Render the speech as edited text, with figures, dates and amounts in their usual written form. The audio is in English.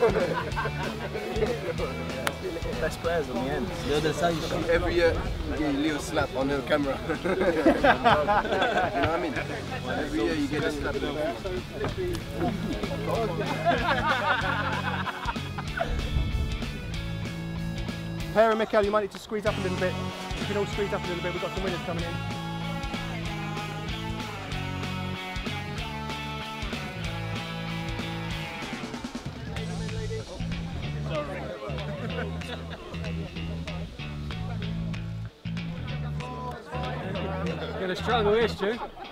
Best players on the end. The other side. Every year you get a little slap on the camera. You know what I mean? Every year you get a slap. Per and Mikel, you might need to squeeze up a little bit. You can all squeeze up a little bit. We've got some winners coming in. Gonna struggle here, Stu.